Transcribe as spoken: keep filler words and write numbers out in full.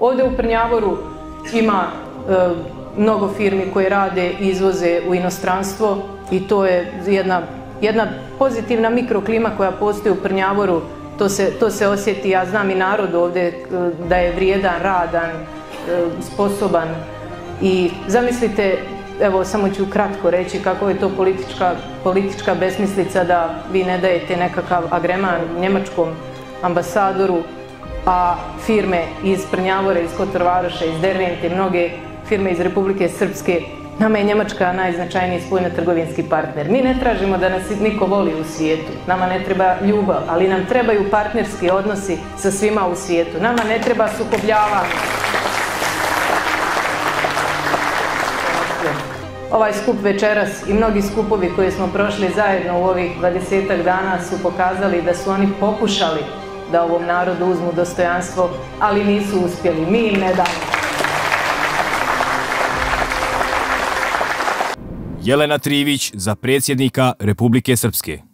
Ovdje u Prnjavoru ima mnogo firmi koje rade i izvoze u inostranstvo i to je jedna, jedna pozitivna mikroklima koja postoji u Prnjavoru. To se, to se osjeti, ja znam i narod ovdje da je vrijedan, radan, sposoban i zamislite, evo samo ću kratko reći kako je to politička, politička besmislica da vi ne dajete nekakav agreman njemačkom ambasadoru, a firme iz Prnjavora, iz Kotor Varoša, iz Dervente, mnoge firme iz Republike Srpske, nama je Njemačka najznačajniji spoljno-trgovinski partner. Mi ne tražimo da nas niko voli u svijetu, nama ne treba ljubav, ali nam trebaju partnerski odnosi sa svima u svijetu. Nama ne treba sukobljavanje. Ovaj skup večeras i mnogi skupovi koje smo prošli zajedno u ovih dvadesetak dana su pokazali da su oni pokušali da ovom narodu uzmu dostojanstvo, ali nisu uspjeli. Mi im ne damo. Jelena Trivić za predsjednika Republike Srpske.